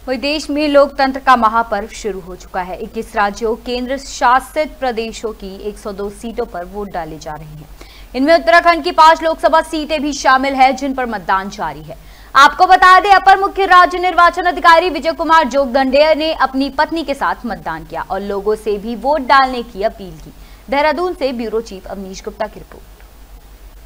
वही देश में लोकतंत्र का महापर्व शुरू हो चुका है। 21 राज्यों केंद्र शासित प्रदेशों की 102 सीटों पर वोट डाले जा रहे हैं। इनमें उत्तराखंड की 5 लोकसभा सीटें भी शामिल है, जिन पर मतदान जारी है। आपको बता दें, अपर मुख्य राज्य निर्वाचन अधिकारी विजय कुमार जोगदंडे ने अपनी पत्नी के साथ मतदान किया और लोगों से भी वोट डालने की अपील की। देहरादून से ब्यूरो चीफ अवनीश गुप्ता की रिपोर्ट।